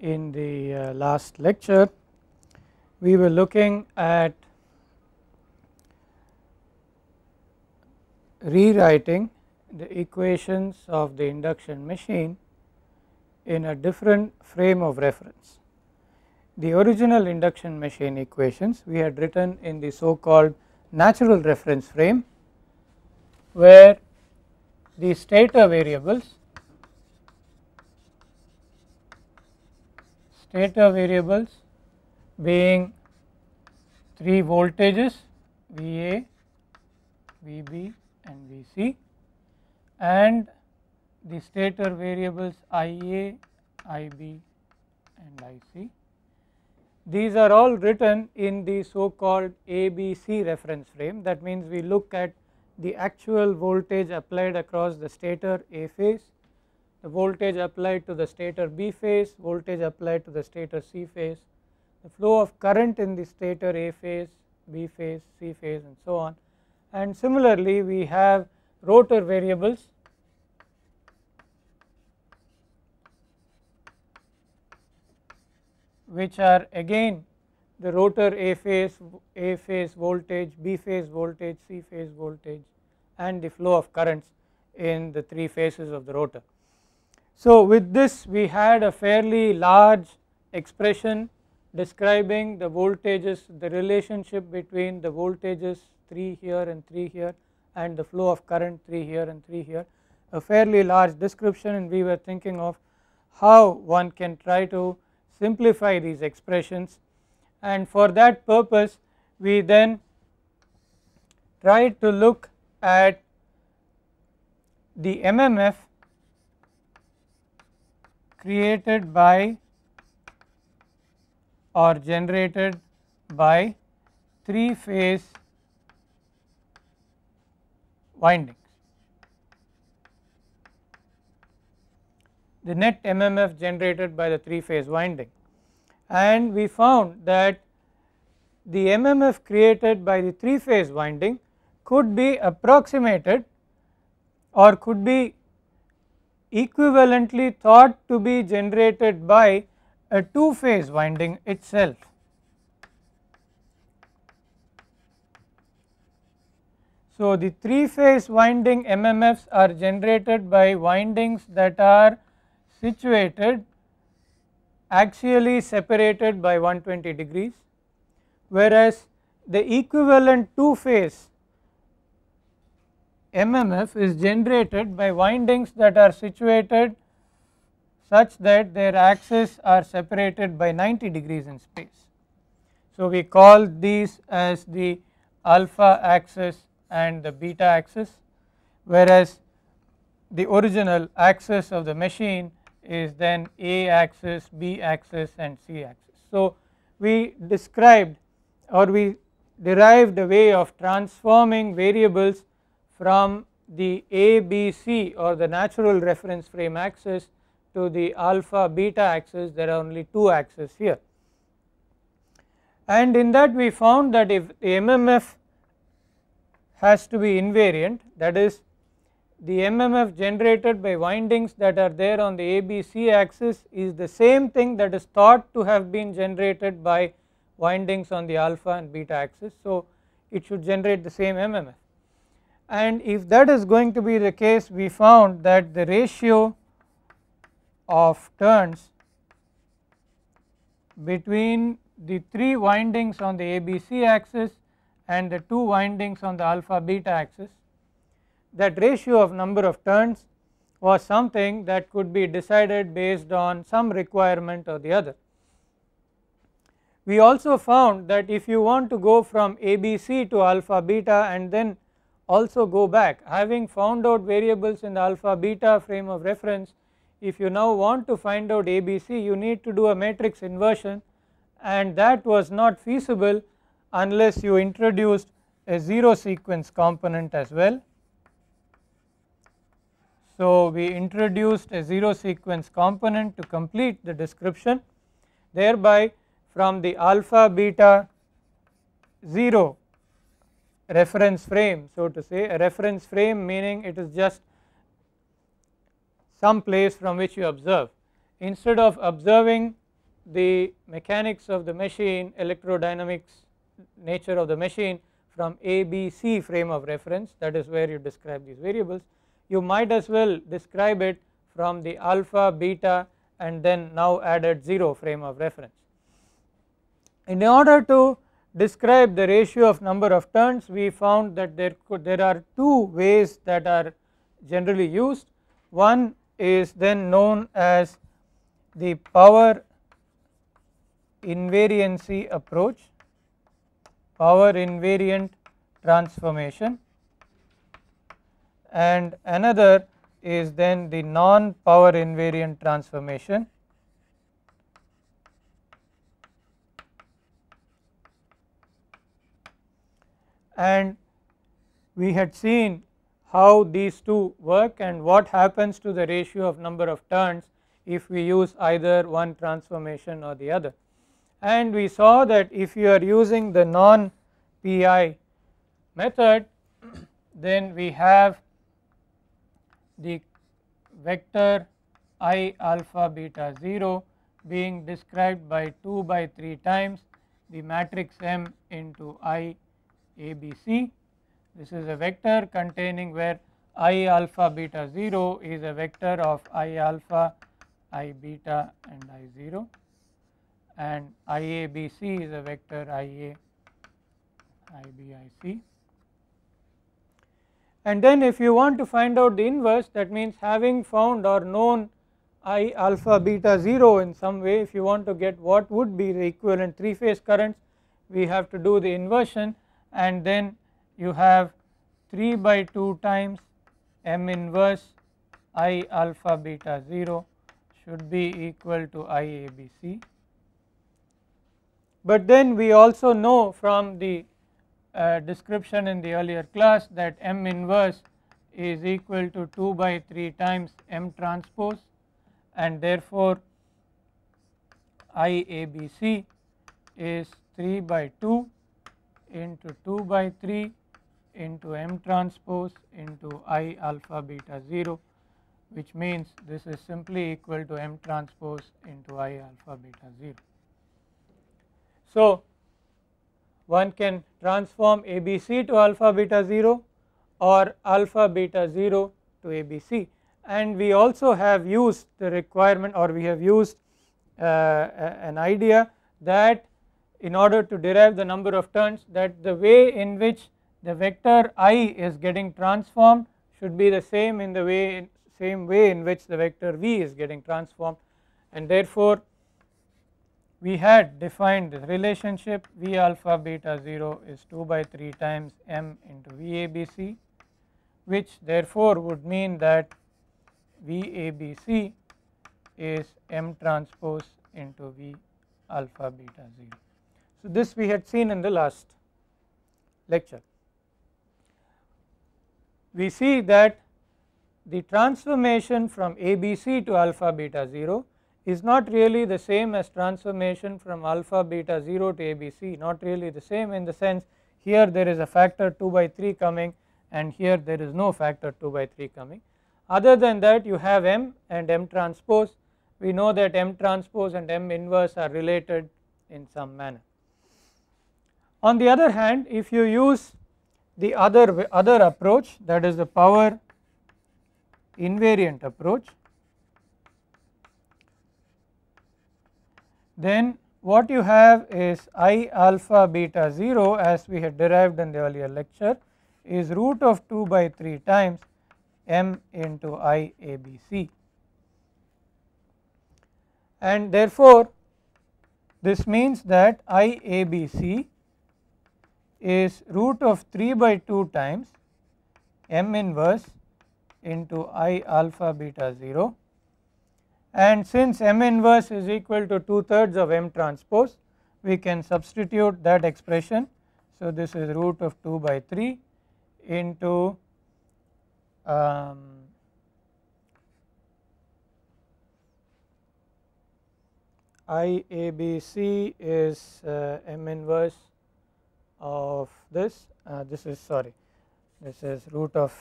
in the last lecture we were looking at rewriting the equations of the induction machine in a different frame of reference. The original induction machine equations we had written in the so called natural reference frame, where the stator variables being 3 voltages VA, VB and VC, and the stator variables IA, IB and IC. These are all written in the so called ABC reference frame. That means we look at the actual voltage applied across the stator A phase, the voltage applied to the stator B phase, voltage applied to the stator C phase, the flow of current in the stator A phase, B phase, C phase and so on. And similarly we have rotor variables which are again the rotor A phase voltage, B phase voltage, C phase voltage and the flow of currents in the 3 phases of the rotor. So with this we had a fairly large expression describing the voltages, the relationship between the voltages 3 here and 3 here and the flow of current 3 here and 3 here, a fairly large description, and we were thinking of how one can try to simplify these expressions, and for that purpose we then tried to look at the MMF created by or generated by 3 phase windings. The net MMF generated by the 3 phase winding, and we found that the MMF created by the 3 phase winding could be approximated or could be equivalently thought to be generated by a 2 phase winding itself. So the 3 phase winding MMFs are generated by windings that are situated axially separated by 120 degrees, whereas the equivalent 2 phase MMF is generated by windings that are situated such that their axes are separated by 90 degrees in space. So we call these as the alpha axis and the beta axis, whereas the original axis of the machine is then A axis, B axis and C axis. So we described or we derived a way of transforming variables from the A, B, C or the natural reference frame axis to the alpha beta axis. There are only 2 axes here, and in that we found that if the MMF has to be invariant, that is the MMF generated by windings that are there on the ABC axis is the same thing that is thought to have been generated by windings on the alpha and beta axis. So it should generate the same MMF, and if that is going to be the case, we found that the ratio of turns between the 3 windings on the ABC axis and the 2 windings on the alpha beta axis, that ratio of number of turns was something that could be decided based on some requirement or the other. We also found that if you want to go from ABC to alpha beta and then also go back, having found out variables in the alpha beta frame of reference, if you now want to find out ABC, you need to do a matrix inversion, and that was not feasible unless you introduced a 0 sequence component as well. So we introduced a 0 sequence component to complete the description, thereby from the alpha beta 0 reference frame, so to say, a reference frame meaning it is just some place from which you observe. Instead of observing the mechanics of the machine, electrodynamics nature of the machine from ABC frame of reference, that is where you describe these variables. You might as well describe it from the alpha, beta and then now added 0 frame of reference. In order to describe the ratio of number of turns, we found that there are two ways that are generally used. One is then known as the power invariancy approach, power invariant transformation, and another is then the non power invariant transformation. And we had seen how these two work and what happens to the ratio of number of turns if we use either one transformation or the other. And we saw that if you are using the non PI method, then we have the vector I alpha beta 0 being described by 2 by 3 times the matrix M into I ABC. This is a vector containing where I alpha beta 0 is a vector of I alpha, I beta and I 0, and IABC is a vector IA, IB, IC. And then if you want to find out the inverse, that means having found or known I alpha beta 0 in some way, if you want to get what would be the equivalent 3 phase currents, we have to do the inversion, and then you have 3 by 2 times M inverse I alpha beta 0 should be equal to IABC. But then we also know from the description in the earlier class that M inverse is equal to 2 by 3 times M transpose, and therefore IABC is 3 by 2 into 2 by 3 into M transpose into I alpha beta 0, which means this is simply equal to M transpose into I alpha beta 0. So one can transform ABC to alpha beta 0 or alpha beta 0 to ABC, and we also have used the requirement, or we have used an idea that in order to derive the number of turns, that the way in which the vector I is getting transformed should be the same in the same way in which the vector V is getting transformed, and therefore we had defined the relationship V alpha beta 0 is 2 by 3 times M into VABC, which therefore would mean that VABC is M transpose into V alpha beta 0. So this we had seen in the last lecture. We see that the transformation from ABC to alpha beta 0 is not really the same as transformation from alpha beta 0 to ABC, not really the same in the sense here there is a factor 2 by 3 coming and here there is no factor 2 by 3 coming. Other than that, you have M and M transpose. We know that M transpose and M inverse are related in some manner. On the other hand, if you use the other approach, that is the power invariant approach, then what you have is I alpha beta 0, as we had derived in the earlier lecture, is root of 2 by 3 times M into I ABC, and therefore this means that I ABC is root of 3 by 2 times M inverse into I alpha beta 0, and since M inverse is equal to 2/3 of M transpose, we can substitute that expression. So this is root of 2 by 3 into IABC is M inverse of this, this is root of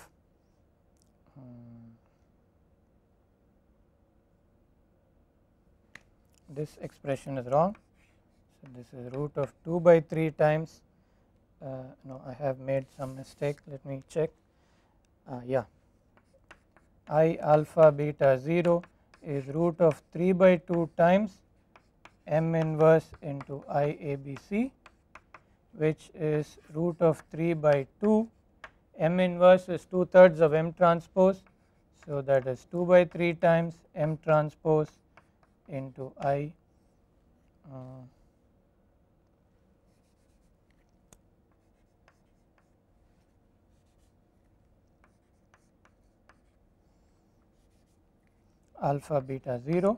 this expression is wrong. So, this is root of 2 by 3 times no, I have made some mistake, let me check. Yeah, I alpha beta 0 is root of 3 by 2 times m inverse into I ABC, which is root of 3 by 2. M inverse is 2/3 of m transpose, so that is 2 by 3 times m transpose into I alpha beta 0,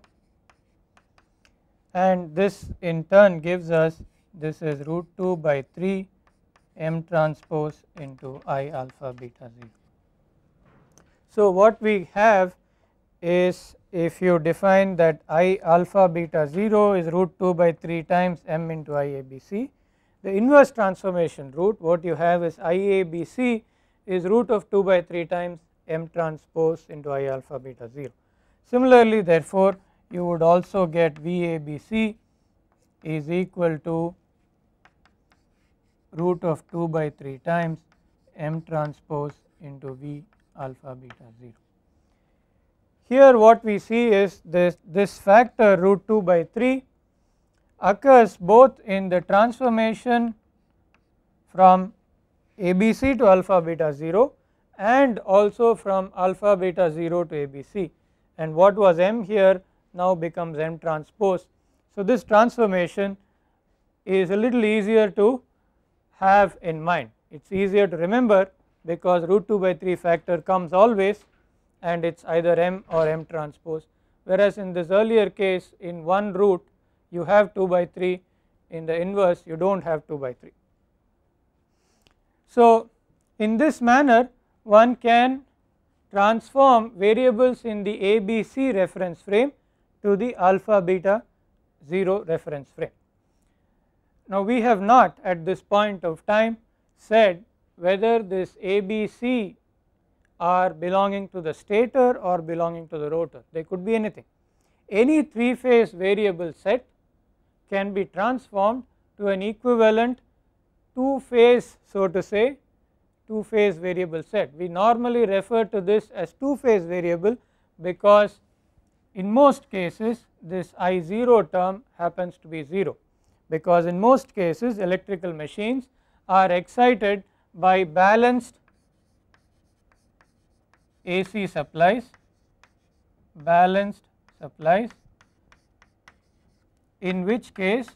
and this in turn gives us, this is root 2 by 3 m transpose into I alpha beta 0. So, what we have is, if you define that I alpha beta 0 is root 2 by 3 times m into I ABC, the inverse transformation root, what you have is I ABC is root of 2 by 3 times m transpose into I alpha beta 0. Similarly, therefore, you would also get VABC is equal to root of 2 by 3 times m transpose into V alpha beta 0. Here what we see is this factor root 2 by 3 occurs both in the transformation from ABC to alpha beta 0 and also from alpha beta 0 to ABC, and what was m here now becomes m transpose. So, this transformation is a little easier to have in mind, it is easier to remember because root 2 by 3 factor comes always and it is either m or m transpose, whereas in this earlier case in one root you have 2 by 3, in the inverse you do not have 2 by 3. So, in this manner one can transform variables in the ABC reference frame to the alpha beta 0 reference frame. Now, we have not at this point of time said whether this ABC are belonging to the stator or belonging to the rotor, they could be anything. Any 3 phase variable set can be transformed to an equivalent 2 phase, so to say 2 phase variable set. We normally refer to this as 2 phase variable because in most cases this I0 term happens to be 0, because in most cases electrical machines are excited by balanced AC supplies, in which case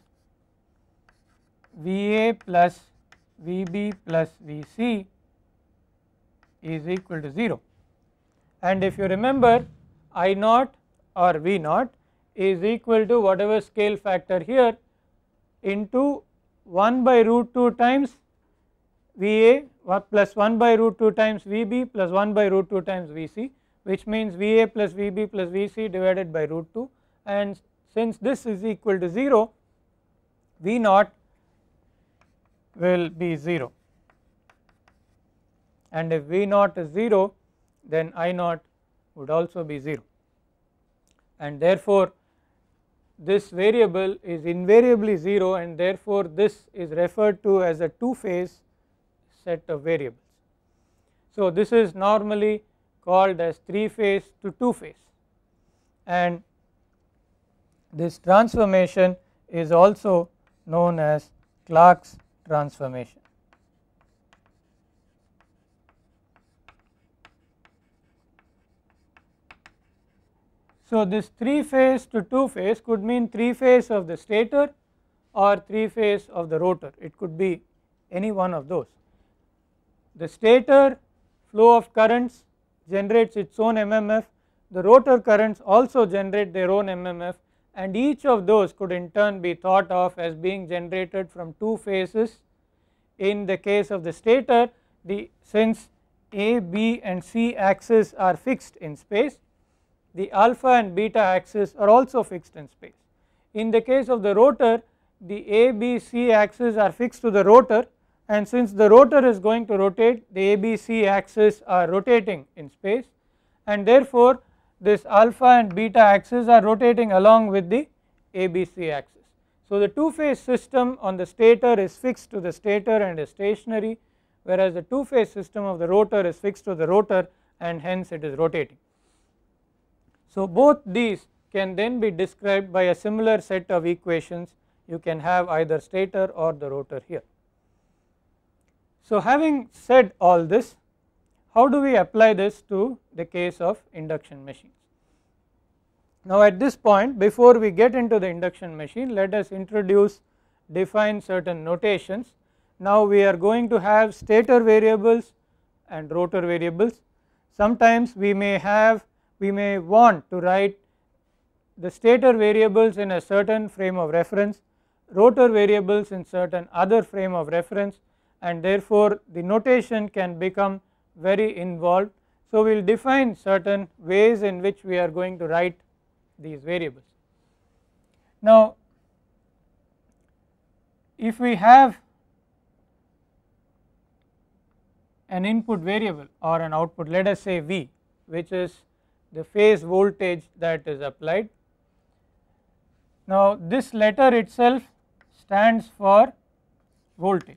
VA plus VB plus VC is equal to 0, and if you remember I naught or V naught is equal to whatever scale factor here into 1 by root 2 times VA plus 1 by root 2 times VB plus 1 by root 2 times VC, which means VA plus VB plus VC divided by root 2, and since this is equal to 0, V naught will be 0, and if V naught is 0 then I naught would also be 0, and therefore this variable is invariably 0, and therefore this is referred to as a 2 phase set of variables. So, this is normally called as 3 phase to 2 phase, and this transformation is also known as Clark's transformation. So, this 3 phase to 2 phase could mean 3 phase of the stator or 3 phase of the rotor, it could be any one of those. The stator flow of currents generates its own MMF, the rotor currents also generate their own MMF, and each of those could in turn be thought of as being generated from 2 phases. In the case of the stator, since A, B and C axes are fixed in space, the alpha and beta axes are also fixed in space. In the case of the rotor, the A, B, C axes are fixed to the rotor, and since the rotor is going to rotate, the A, B, C axes are rotating in space, and therefore this alpha and beta axes are rotating along with the ABC axis. So the two phase system on the stator is fixed to the stator and is stationary, whereas the two phase system of the rotor is fixed to the rotor and hence it is rotating. So both these can then be described by a similar set of equations. You can have either stator or the rotor here. So having said all this, how do we apply this to the case of induction machines? Now at this point, before we get into the induction machine, let us define certain notations. Now we are going to have stator variables and rotor variables. Sometimes we may want to write the stator variables in a certain frame of reference, rotor variables in certain other frame of reference, and therefore the notation can become very involved. So we will define certain ways in which we are going to write these variables. Now if we have an input variable or an output, let us say V, which is the phase voltage that is applied. Now this letter itself stands for voltage.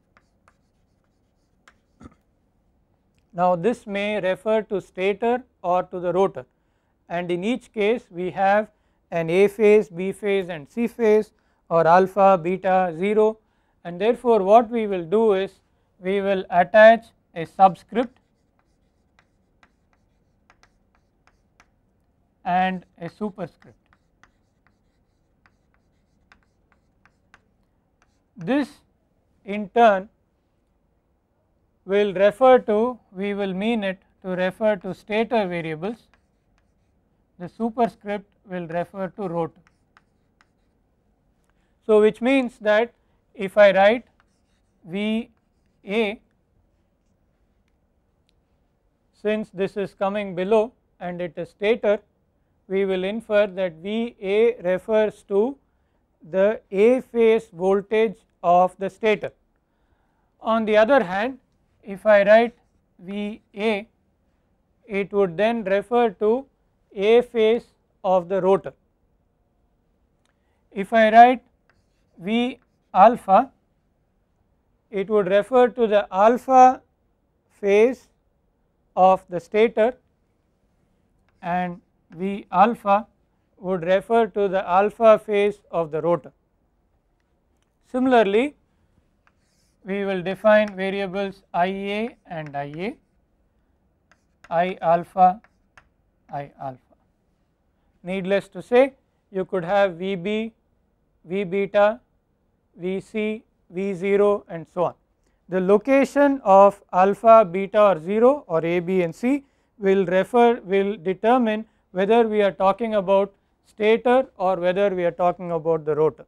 Now this may refer to stator or to the rotor, and in each case we have an A phase, B phase and C phase, or alpha, beta, 0, and therefore what we will do is we will attach a subscript and a superscript. This in turn will refer to, we will mean it to refer to stator variables, the superscript will refer to rotor. So which means that if I write VA, since this is coming below and it is stator, we will infer that VA refers to the A phase voltage of the stator. On the other hand, if I write VA, it would then refer to A phase of the rotor. If I write V alpha, it would refer to the alpha phase of the stator, and V alpha would refer to the alpha phase of the rotor. Similarly, we will define variables IA and IA, I alpha, I alpha. Needless to say, you could have VB, V beta, Vc, V0 and so on. The location of alpha, beta or 0 or A, B and C will determine whether we are talking about stator or whether we are talking about the rotor.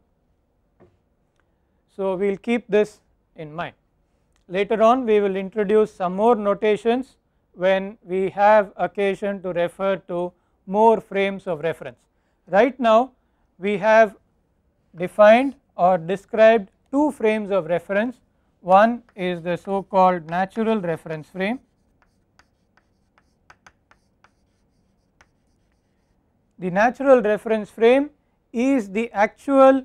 So we will keep this in mind. Later on we will introduce some more notations when we have occasion to refer to more frames of reference. Right now we have defined or described two frames of reference. One is the so called natural reference frame. The natural reference frame is the actual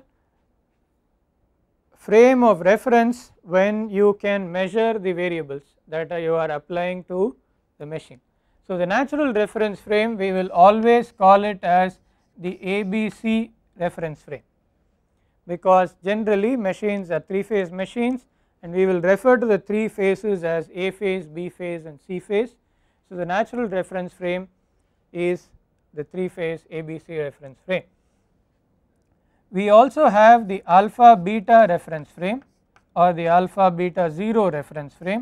frame of reference when you can measure the variables that you are applying to the machine. So the natural reference frame, we will always call it as the ABC reference frame, because generally machines are three phase machines and we will refer to the three phases as A phase, B phase and C phase. So the natural reference frame is the three phase ABC reference frame. We also have the alpha beta reference frame or the alpha beta 0 reference frame.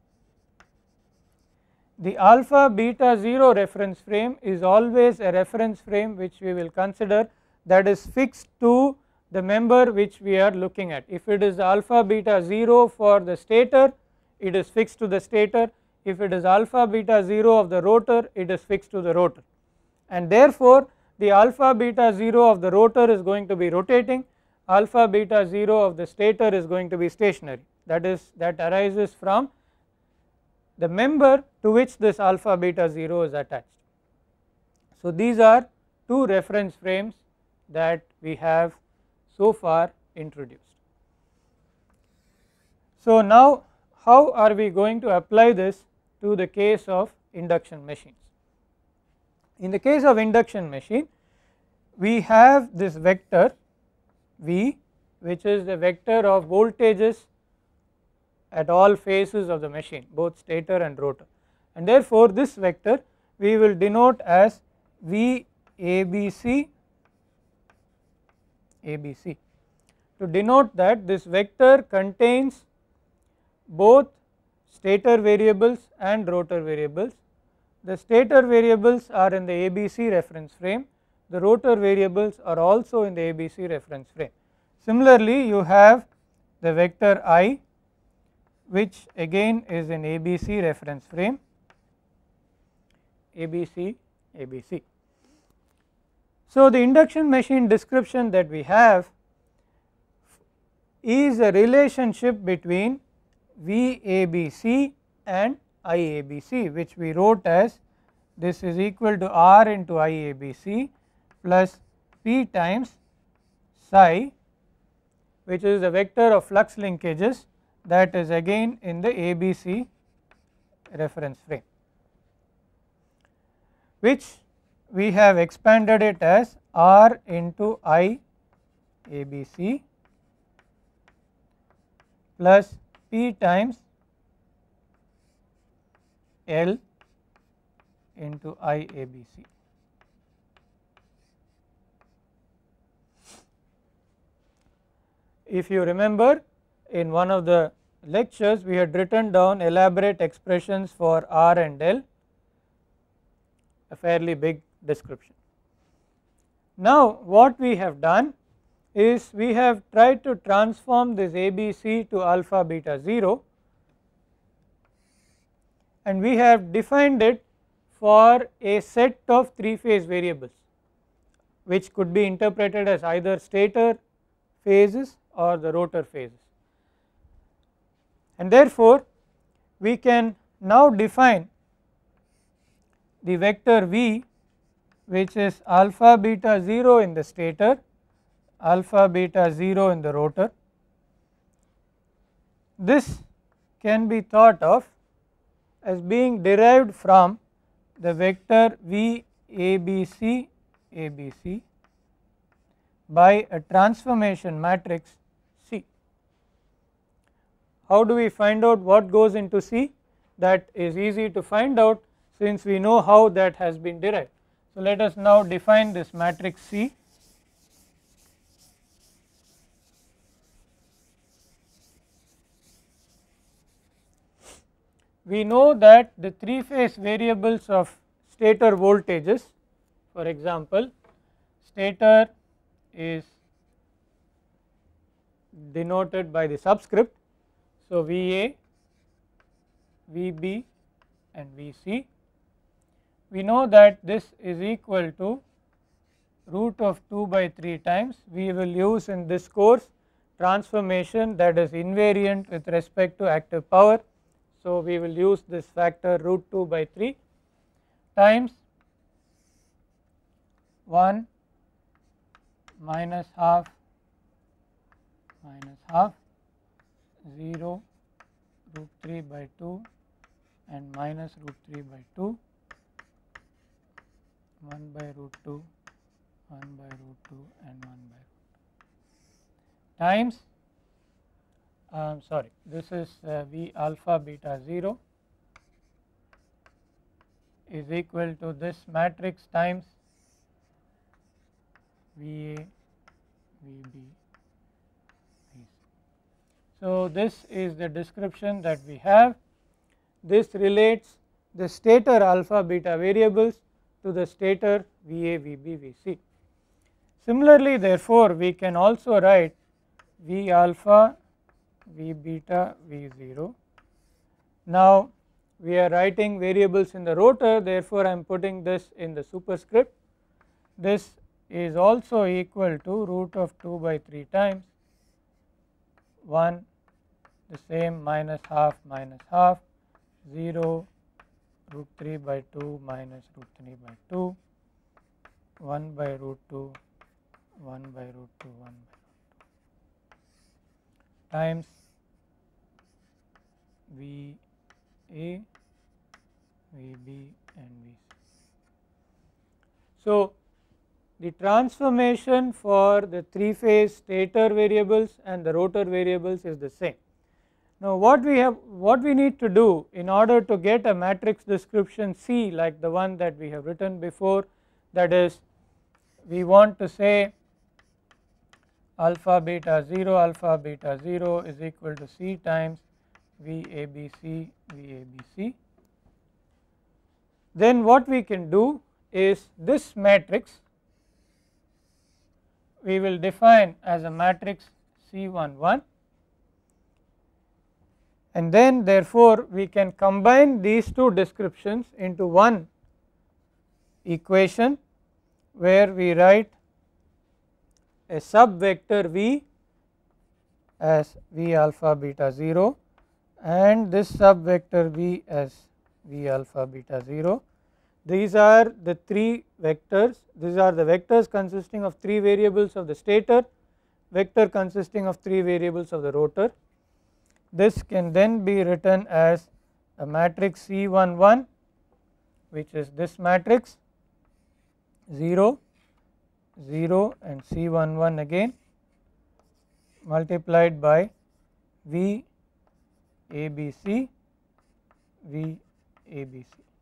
The alpha beta 0 reference frame is always a reference frame which we will consider that is fixed to the member which we are looking at. If it is alpha beta 0 for the stator, it is fixed to the stator. If it is alpha beta 0 of the rotor, it is fixed to the rotor, and therefore the alpha beta 0 of the rotor is going to be rotating, alpha beta 0 of the stator is going to be stationary. That arises from the member to which this alpha beta 0 is attached. So these are two reference frames that we have so far introduced. So, now how are we going to apply this to the case of induction machines? In the case of induction machine, we have this vector V, which is the vector of voltages at all phases of the machine, both stator and rotor, and therefore this vector we will denote as V ABC ABC. To denote that, this vector contains both stator variables and rotor variables. The stator variables are in the ABC reference frame, the rotor variables are also in the ABC reference frame. Similarly, you have the vector I, which again is in ABC reference frame, ABC ABC. So, the induction machine description that we have is a relationship between VABC and IABC, which we wrote as this is equal to R into IABC plus P times psi, which is the vector of flux linkages that is again in the ABC reference frame, which we have expanded it as R into I ABC plus P times L into I ABC. If you remember, in one of the lectures we had written down elaborate expressions for R and L, a fairly big description. Now, what we have done is we have tried to transform this ABC to alpha beta 0, and we have defined it for a set of 3 phase variables, which could be interpreted as either stator phases or the rotor phases, and therefore we can now define the vector V, which is alpha beta 0 in the stator, alpha beta 0 in the rotor. This can be thought of as being derived from the vector V ABC ABC by a transformation matrix C. How do we find out what goes into C? That is easy to find out since we know how that has been derived. So, let us now define this matrix C. We know that the 3 phase variables of stator voltages, for example, stator is denoted by the subscript. So, VA, VB and VC. We know that this is equal to root of 2 by 3 times. We will use in this course transformation that is invariant with respect to active power. So, we will use this factor root 2 by 3 times 1 minus half 0 root 3 by 2 and minus root 3 by 2, 1 by root 2, 1 by root 2 and 1 by root 2 times this is V alpha beta 0 is equal to this matrix times VA, VB, VC. So, this is the description that we have. This relates the stator alpha beta variables to the stator VA, VB, VC. Similarly, therefore, we can also write V alpha, V beta, V 0. Now, we are writing variables in the rotor, therefore, I am putting this in the superscript. This is also equal to root of 2 by 3 times 1 the same minus half 0 root 3 by 2 minus root 3 by 2 1 by root 2 1 by root 2 1 by root 2 times V A, V B and V C. So, the transformation for the 3-phase stator variables and the rotor variables is the same. Now, what we need to do in order to get a matrix description C like the one that we have written before, that is, we want to say alpha beta 0 is equal to C times VABC VABC. Then what we can do is this matrix we will define as a matrix C11, and then therefore we can combine these two descriptions into one equation where we write a sub vector V as V alpha beta 0 and this sub vector V as V alpha beta 0. These are the 3 vectors, these are the vectors consisting of 3 variables of the stator, vector consisting of 3 variables of the rotor. This can then be written as a matrix C11, which is this matrix 0 0 and C11 again multiplied by V ABC V ABC.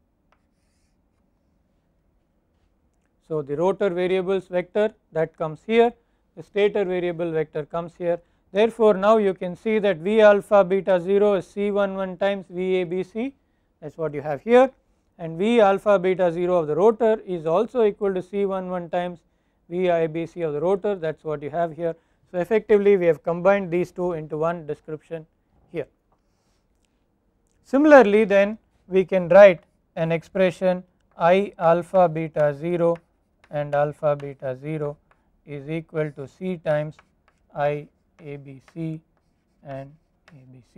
So, the rotor variables vector that comes here, the stator variable vector comes here. Therefore, now you can see that V alpha beta 0 is C11 times VABC, that is what you have here, and V alpha beta 0 of the rotor is also equal to C11 times VABC of the rotor, that is what you have here. So, effectively we have combined these two into one description here. Similarly, then we can write an expression I alpha beta 0 and alpha beta 0 is equal to C times I ABC and ABC.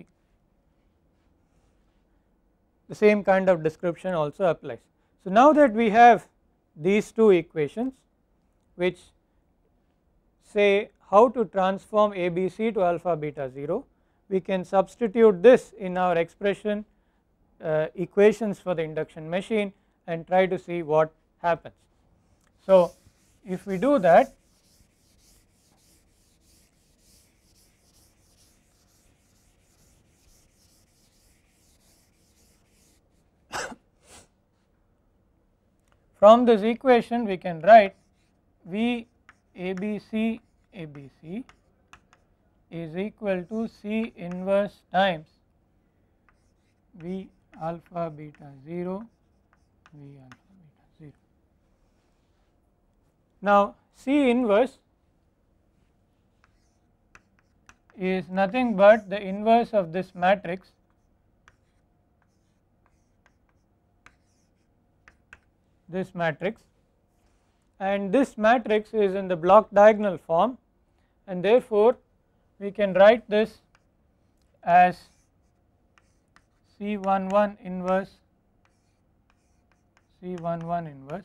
The same kind of description also applies. So, now that we have these two equations which say how to transform ABC to alpha beta 0, we can substitute this in our expression equations for the induction machine and try to see what happens. So, if we do that, from this equation we can write V ABC ABC is equal to C inverse times V alpha beta 0 V alpha beta 0. Now, C inverse is nothing but the inverse of this matrix and this matrix is in the block diagonal form, and therefore we can write this as C11 inverse C11 inverse,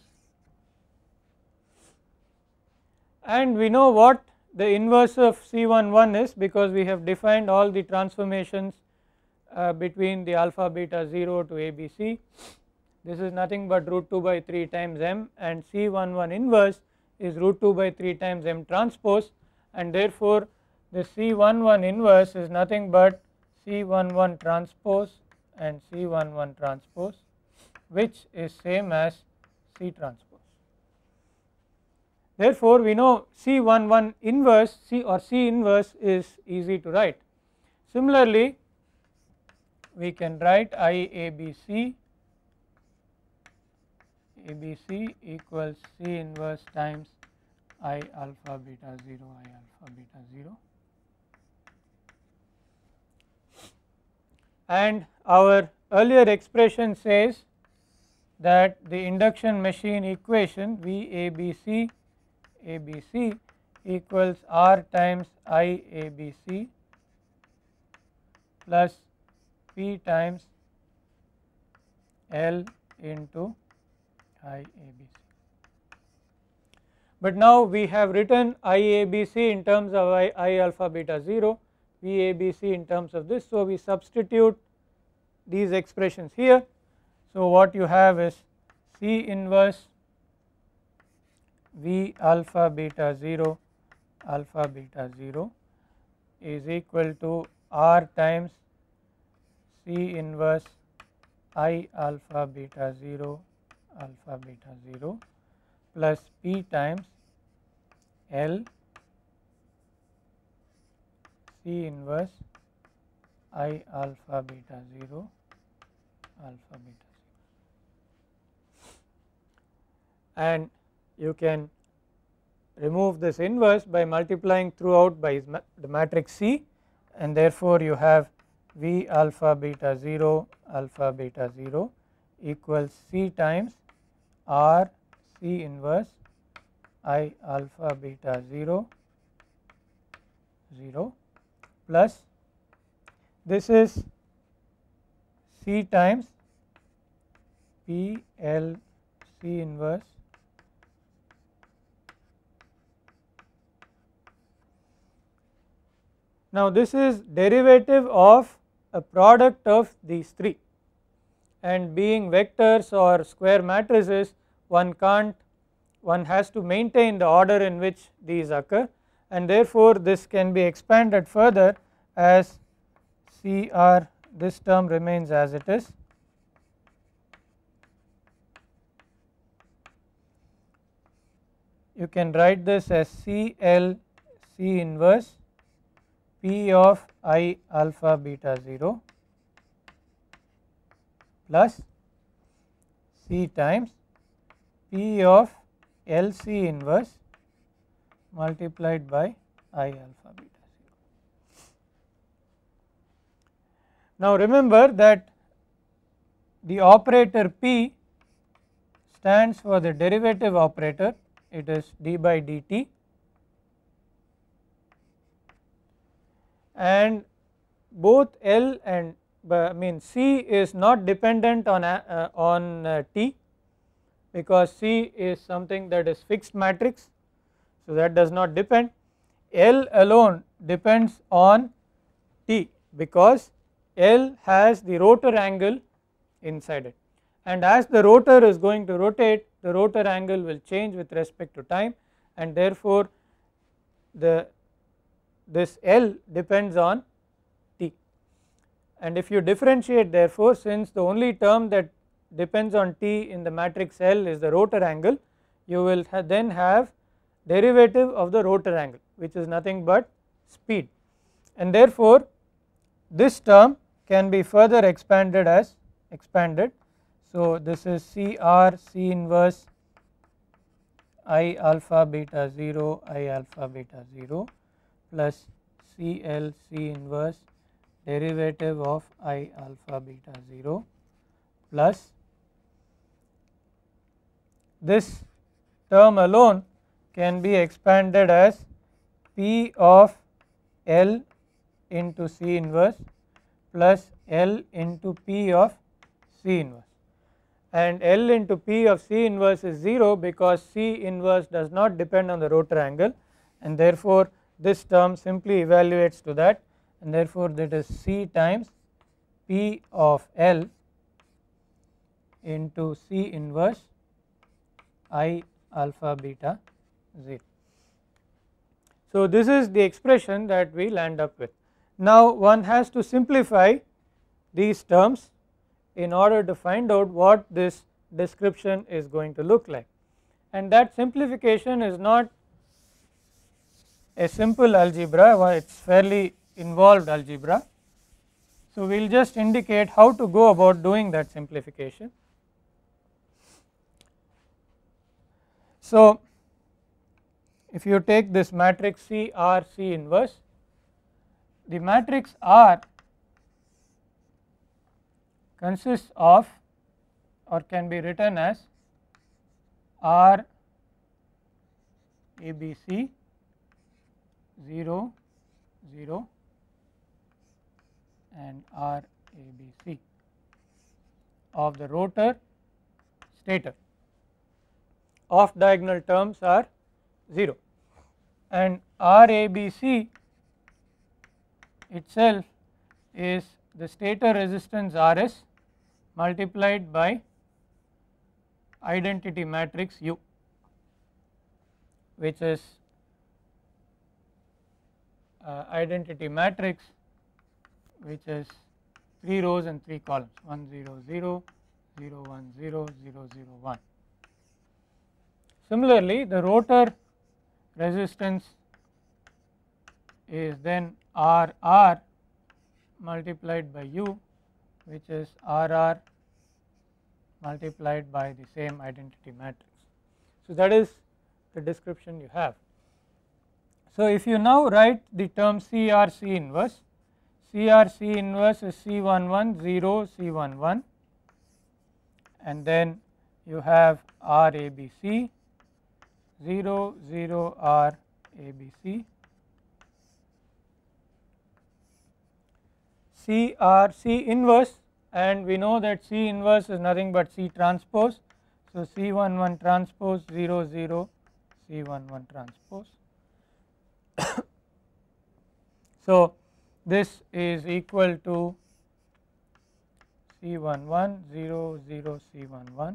and we know what the inverse of C11 is because we have defined all the transformations between the alpha beta 0 to ABC. This is nothing but root 2 by 3 times m, and C11 inverse is root 2 by 3 times m transpose, and therefore the C11 inverse is nothing but C11 transpose and C11 transpose, which is same as C transpose. Therefore, we know C11 inverse C inverse is easy to write. Similarly, we can write IABC ABC equals C inverse times I alpha beta 0 I alpha beta 0, and our earlier expression says that the induction machine equation VABC ABC equals R times IABC plus P times L into IABC. but now we have written IABC in terms of I alpha beta 0, VABC in terms of this. So we substitute these expressions here. So what you have is C inverse V alpha beta 0 is equal to R times C inverse I alpha beta 0 plus P times L C inverse I alpha beta 0 . And you can remove this inverse by multiplying throughout by the matrix C, and therefore you have V alpha beta 0 equals C times R C inverse I alpha beta 0 plus this is C times P L C inverse Now this is derivative of a product of these three, and being vectors or square matrices, one has to maintain the order in which these occur, and therefore this can be expanded further as CR, this term remains as it is, you can write this as CL C inverse P of I alpha beta 0 plus C times P of LC inverse multiplied by I alpha beta 0. Now remember that the operator P stands for the derivative operator, it is d by dt, and both L and C is not dependent on T, because C is something that is fixed matrix, so that does not depend. L alone depends on T because L has the rotor angle inside it, and as the rotor is going to rotate, the rotor angle will change with respect to time, and therefore this L depends on T. And if you differentiate, therefore, since the only term that depends on T in the matrix L is the rotor angle, you will then have derivative of the rotor angle, which is nothing but speed, and therefore this term can be further expanded as expanded. So this is CR C inverse I alpha beta 0 plus CL C inverse derivative of I alpha beta 0 plus this term alone can be expanded as P of L into C inverse plus L into P of C inverse, and L into P of C inverse is 0 because C inverse does not depend on the rotor angle, and therefore this term simply evaluates to that, and therefore that is C times P of L into C inverse I alpha beta 0. So this is the expression that we land up with. Now one has to simplify these terms in order to find out what this description is going to look like, and that simplification is not a simple algebra, it is fairly involved algebra. So we will just indicate how to go about doing that simplification. So if you take this matrix C R C inverse, the matrix R consists of, or can be written as R ABC 0 0 and R ABC of the rotor stator. Off diagonal terms are 0, and RABC itself is the stator resistance Rs multiplied by identity matrix U, which is identity matrix which is 3 rows and 3 columns 1 0 0 0 1 0 0 0 1. Similarly, the rotor resistance is then RR multiplied by U, which is RR multiplied by the same identity matrix. So, that is the description you have. So, if you now write the term CRC inverse, CRC inverse is C11 0 C11, and then you have RABC 0 0 RABC, CRC inverse, and we know that C inverse is nothing but C transpose. So, C11 transpose 0 0 C11 transpose. So, this is equal to C11 0 0 C11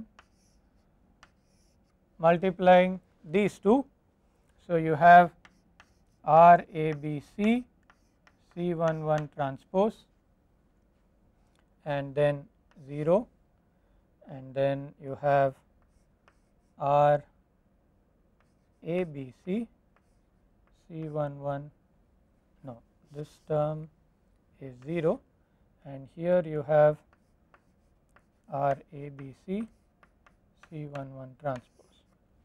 multiplying these two. So, you have RABC C11 transpose and then 0, and then you have RABC C11, no, this term is 0, and here you have RABC C11 transpose,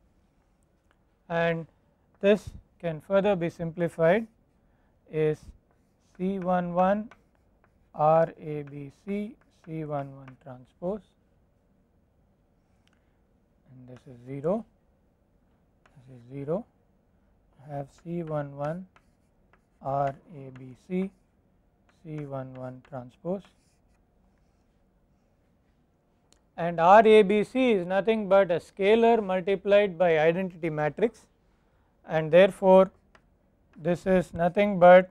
and this can further be simplified is C11 RABC C11 transpose, and this is 0, this is 0, have C11 RABC C11 transpose, and RABC is nothing but a scalar multiplied by identity matrix, and therefore, this is nothing but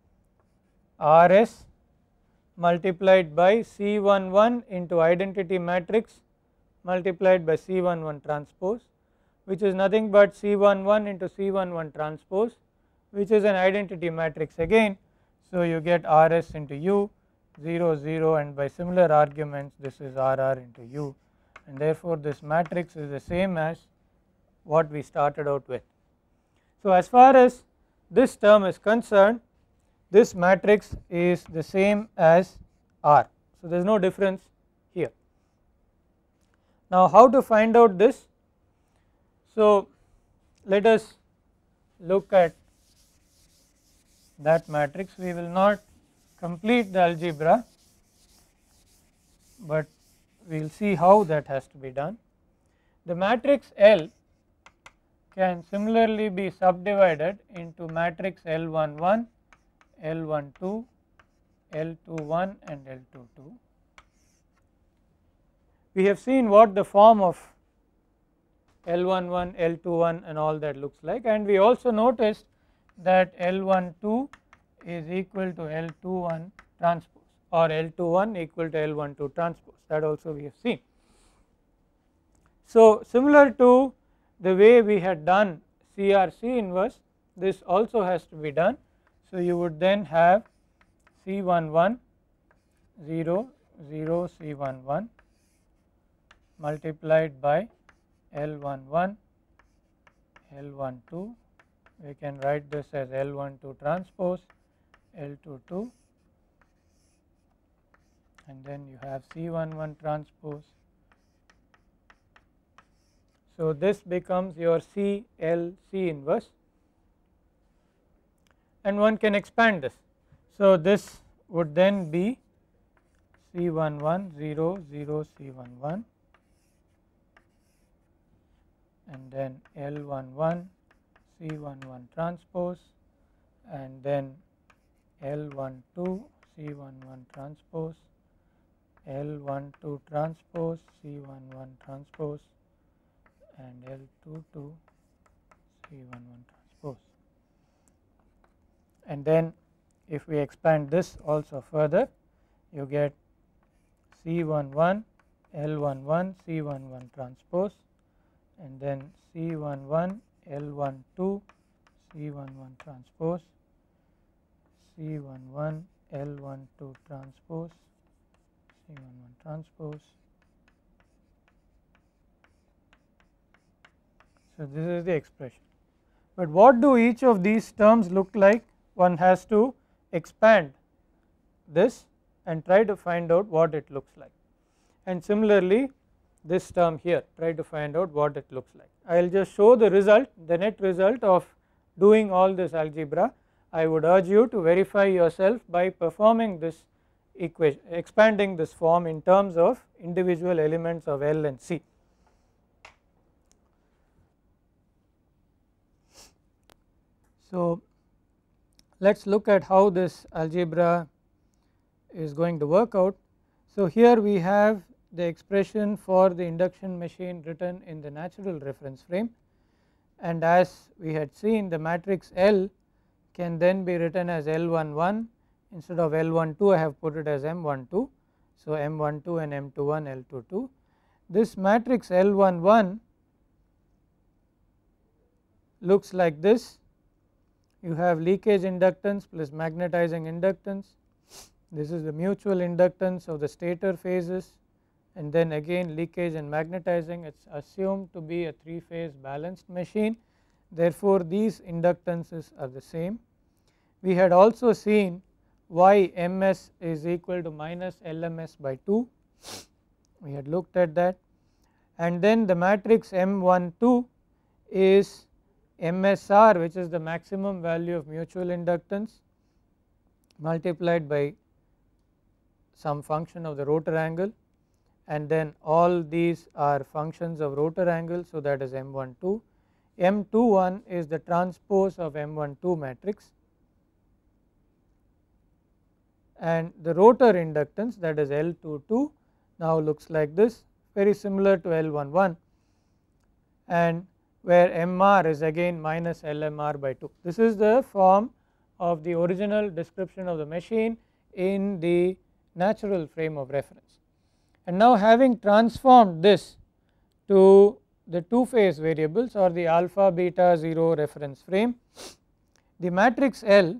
RS multiplied by C11 into identity matrix multiplied by C11 transpose, which is nothing but C11 into C11 transpose, which is an identity matrix again. So, you get RS into U 0 0, and by similar arguments this is RR into U, and therefore, this matrix is the same as what we started out with. So, as far as this term is concerned, this matrix is the same as R. So, there is no difference here. Now, how to find out this? So, let us look at that matrix. We will not complete the algebra, but we will see how that has to be done. The matrix L can similarly be subdivided into matrix L11, L12, L21 and L22. We have seen what the form of L11, L21 and all that looks like, and we also noticed that L12 is equal to L21 transpose, or L21 equal to L12 transpose, that also we have seen. So, similar to the way we had done CRC inverse, this also has to be done. So, you would then have C11 0 0 C11 multiplied by L11 L12, we can write this as L12 transpose L22, and then you have C11 transpose. So, this becomes your CLC inverse, and one can expand this. So, this would then be C11 0 0 C11 and then L11 C11 transpose and then L12 C11 transpose, L12 transpose C11 transpose and L22 C11 transpose. And then if we expand this also further, you get C11 L11 C11 transpose, and then C11 L12 C11 transpose, C11 L12 transpose, C11 transpose. So this is the expression, but what do each of these terms look like? One has to expand this and try to find out what it looks like, and similarly this term here, try to find out what it looks like. I will just show the result, the net result of doing all this algebra. I would urge you to verify yourself by performing this equation, expanding this form in terms of individual elements of L and C. So let us look at how this algebra is going to work out. So here we have the expression for the induction machine written in the natural reference frame, and as we had seen, the matrix L can then be written as L11, instead of L12 I have put it as M12. So M12 and M21 L22. This matrix L11 looks like this. You have leakage inductance plus magnetizing inductance. This is the mutual inductance of the stator phases, and then again leakage and magnetizing. It is assumed to be a 3-phase balanced machine, therefore these inductances are the same. We had also seen why ms is equal to minus lms by 2, we had looked at that, and then the matrix M12 is MSR, which is the maximum value of mutual inductance multiplied by some function of the rotor angle, and then all these are functions of rotor angle, so that is M12. M21 is the transpose of M12 matrix, and the rotor inductance, that is L22, now looks like this, very similar to L11, and where Mr is again minus Lmr by 2. This is the form of the original description of the machine in the natural frame of reference. And now having transformed this to the 2-phase variables or the alpha beta 0 reference frame, the matrix L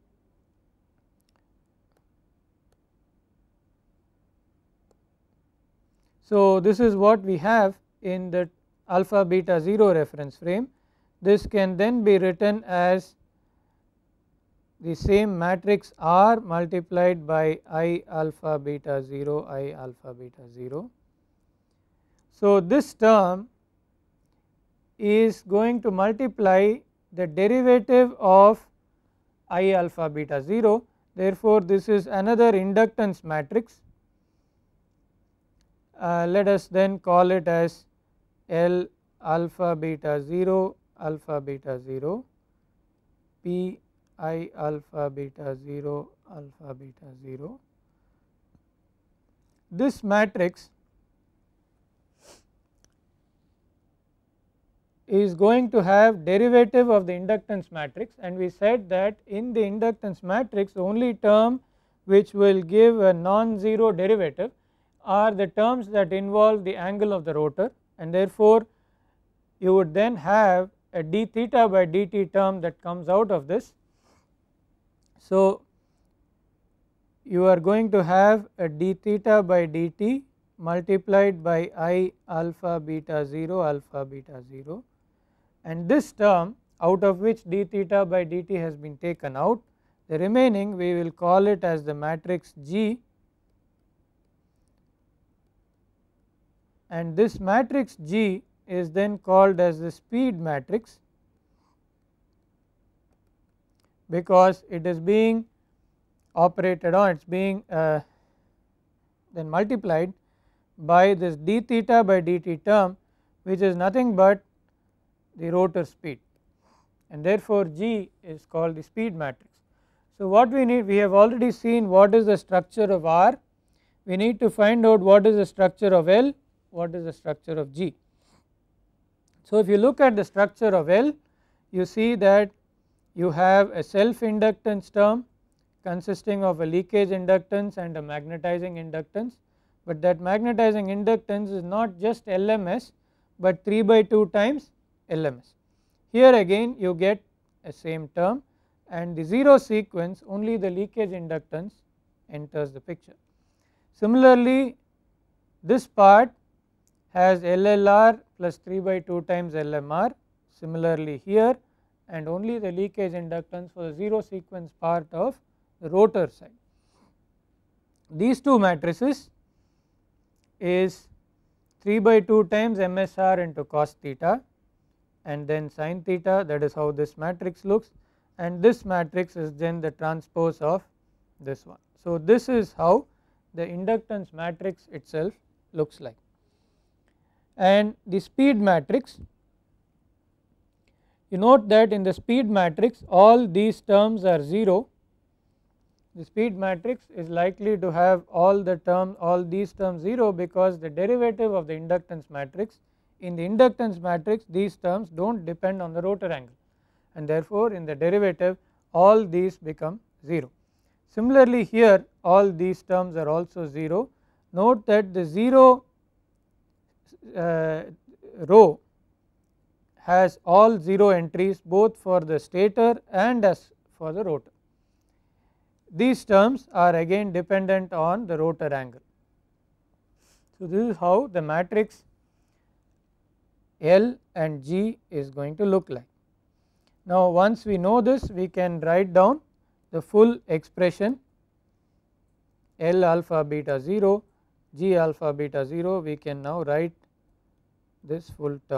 so this is what we have in the alpha beta 0 reference frame. This can then be written as the same matrix R multiplied by I alpha beta 0 I alpha beta 0. So this term is going to multiply the derivative of I alpha beta 0, therefore this is another inductance matrix. Let us then call it as L alpha beta 0 alpha beta 0 P I alpha beta 0 alpha beta 0. This matrix is going to have derivative of the inductance matrix, and we said that in the inductance matrix the only term which will give a non-zero derivative are the terms that involve the angle of the rotor, and therefore you would then have a d theta by dt term that comes out of this. So you are going to have a d theta by dt multiplied by I alpha beta 0 alpha beta 0, and this term out of which d theta by dt has been taken out, the remaining we will call it as the matrix G, and this matrix G is then called as the speed matrix because it is being operated on, it is being then multiplied by this d theta by dt term, which is nothing but the rotor speed, and therefore G is called the speed matrix. So what we need, we have already seen what is the structure of R, we need to find out what is the structure of L, what is the structure of G. So if you look at the structure of L, you see that you have a self inductance term consisting of a leakage inductance and a magnetizing inductance, but that magnetizing inductance is not just LMS, but 3 by 2 times LMS. Here again you get a same term, and the 0 sequence only the leakage inductance enters the picture. Similarly, this part has LLR plus 3 by 2 times LMR, similarly here, and only the leakage inductance for the 0 sequence part of the rotor side. These two matrices is 3 by 2 times MSR into cos theta and then sin theta, that is how this matrix looks, and this matrix is then the transpose of this one. So, this is how the inductance matrix itself looks like. And the speed matrix, you note that in the speed matrix all these terms are 0. The speed matrix is likely to have all these terms 0, because the derivative of the inductance matrix, in the inductance matrix these terms do not depend on the rotor angle, and therefore in the derivative all these become 0. Similarly here all these terms are also 0. Note that the 0 row has all 0 entries both for the stator and as for the rotor. These terms are again dependent on the rotor angle. So, this is how the matrix L and G is going to look like. Now, once we know this, we can write down the full expression L alpha beta 0, G alpha beta 0, we can now write this full term.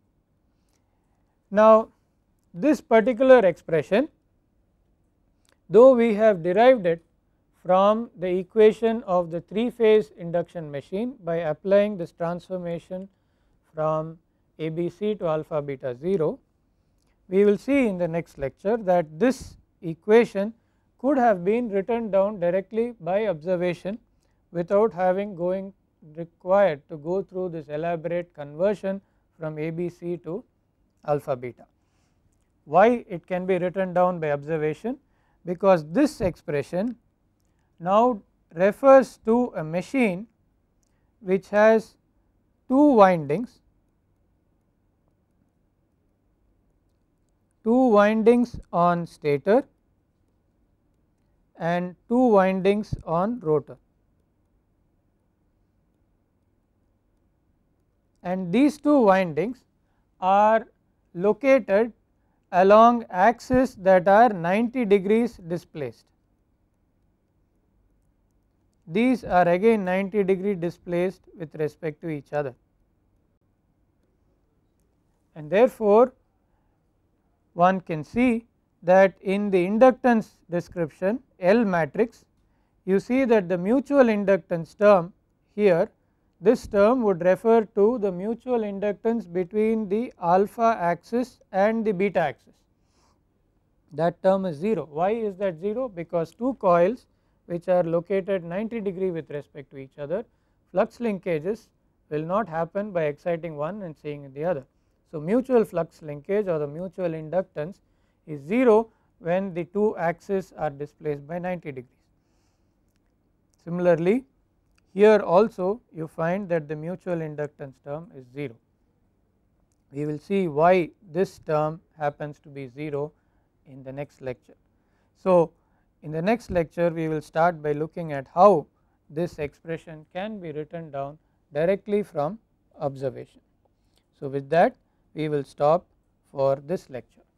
Now, this particular expression, though we have derived it from the equation of the 3 phase induction machine by applying this transformation from ABC to alpha beta 0, we will see in the next lecture that this equation could have been written down directly by observation without having required to go through this elaborate conversion from ABC to alpha beta. Why it can be written down by observation? Because this expression now refers to a machine which has 2 windings, on stator and 2 windings on rotor, and these 2 windings are located along axes that are 90 degrees displaced. These are again 90 degree displaced with respect to each other, and therefore one can see that in the inductance description L matrix, you see that the mutual inductance term here, this term would refer to the mutual inductance between the alpha axis and the beta axis. That term is 0. Why is that 0? Because 2 coils which are located 90 degree with respect to each other, flux linkages will not happen by exciting one and seeing the other. So, mutual flux linkage or the mutual inductance is 0 when the 2 axes are displaced by 90 degrees. Similarly, here also you find that the mutual inductance term is 0. We will see why this term happens to be 0 in the next lecture. So, in the next lecture we will start by looking at how this expression can be written down directly from observation. So, with that we will stop for this lecture.